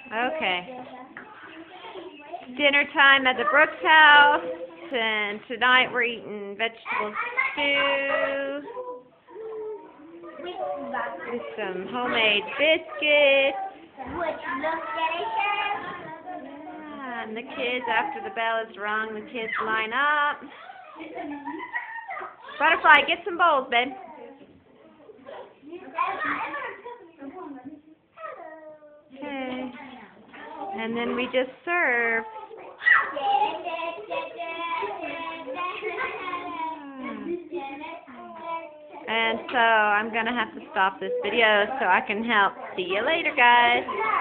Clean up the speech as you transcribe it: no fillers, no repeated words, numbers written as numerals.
Okay. Dinner time at the Brooks house, and tonight we're eating vegetable stew with some homemade biscuits. Yeah, and the kids, after the bell is rung, the kids line up. Butterfly, get some bowls, babe. Okay. And then we just serve. And so I'm going to have to stop this video so I can help. See you later, guys.